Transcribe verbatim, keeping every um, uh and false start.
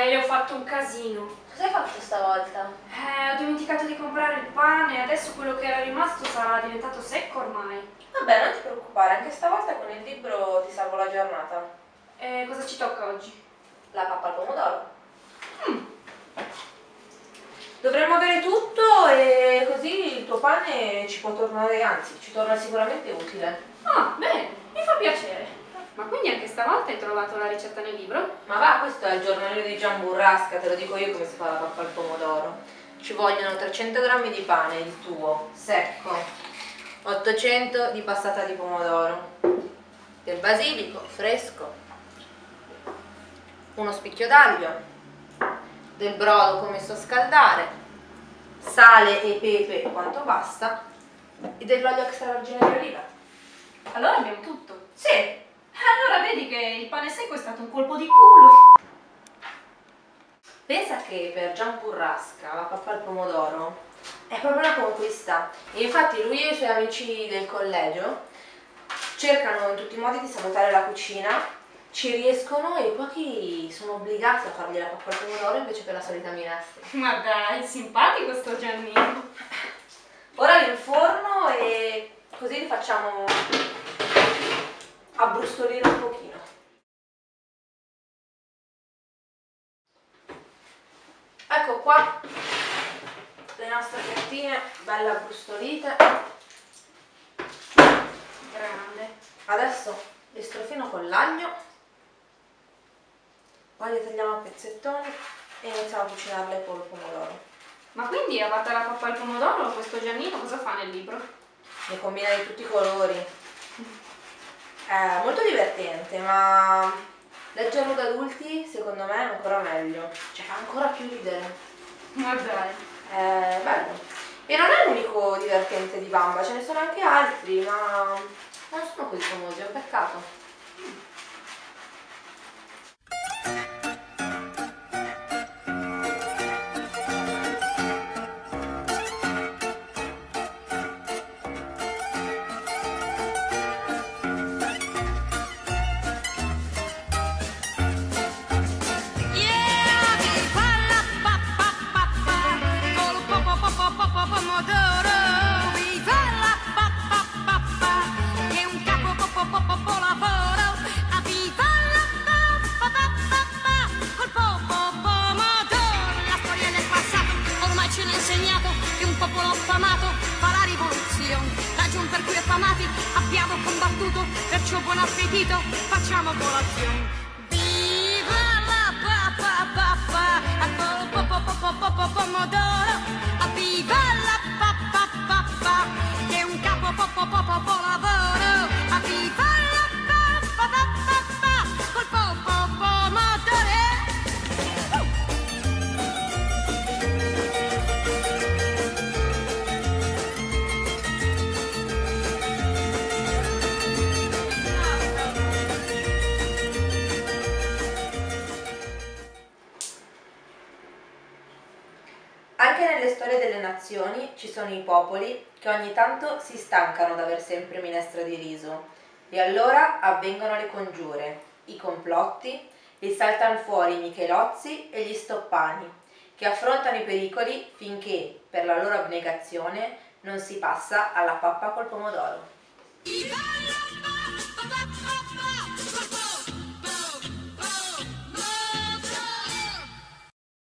Raffaele, ho fatto un casino. Cosa hai fatto stavolta? Eh, ho dimenticato di comprare il pane e adesso quello che era rimasto sarà diventato secco ormai. Vabbè, non ti preoccupare, anche stavolta con il libro ti salvo la giornata. E cosa ci tocca oggi? La pappa al pomodoro. Mm. Dovremmo avere tutto e così il tuo pane ci può tornare, anzi, ci torna sicuramente utile. Ah, bene, mi fa piacere. Ma quindi anche stavolta hai trovato la ricetta nel libro? Ma va, questo è il giornalino di Gian Burrasca, te lo dico io come si fa la pappa al pomodoro. Ci vogliono trecento grammi di pane, il tuo, secco, ottocento di passata di pomodoro, del basilico, fresco, uno spicchio d'aglio, del brodo commesso a scaldare, sale e pepe quanto basta e dell'olio extravergine di oliva. Allora abbiamo tutto. Sì. Allora vedi che il pane secco è stato un colpo di culo. Pensa che per Gian Burrasca la pappa al pomodoro è proprio una conquista e infatti lui e i suoi amici del collegio cercano in tutti i modi di sabotare la cucina, ci riescono e pochi sono obbligati a fargli la pappa al pomodoro invece che la solita minestra. Ma dai, simpatico sto Giannino. Ora li inforno e così li facciamo abbrustolire un pochino. Ecco qua le nostre fettine belle abbrustolite. Grande. Adesso le strofino con l'aglio, poi le tagliamo a pezzettoni e iniziamo a cucinarle con il pomodoro. Ma quindi, a parte la pappa al pomodoro, questo Giannino cosa fa nel libro? Ne combina di tutti i colori. È molto divertente, ma leggerlo da adulti secondo me è ancora meglio, cioè fa ancora più ridere. Ma dai. È bello. E non è l'unico divertente di Bamba, ce ne sono anche altri, ma non sono così famosi, è un peccato. Abbiamo combattuto, perciò buon appetito, facciamo colazione. Viva la pappa pappa, al po pomodoro, viva la pappa pappa, che è un capo popo popo lavoro, viva la pappa pappa, col popo pomodoro. Anche nelle storie delle nazioni ci sono i popoli che ogni tanto si stancano d'aver sempre minestra di riso e allora avvengono le congiure, i complotti e saltano fuori i Michelozzi e gli Stoppani che affrontano i pericoli finché, per la loro abnegazione, non si passa alla pappa col pomodoro.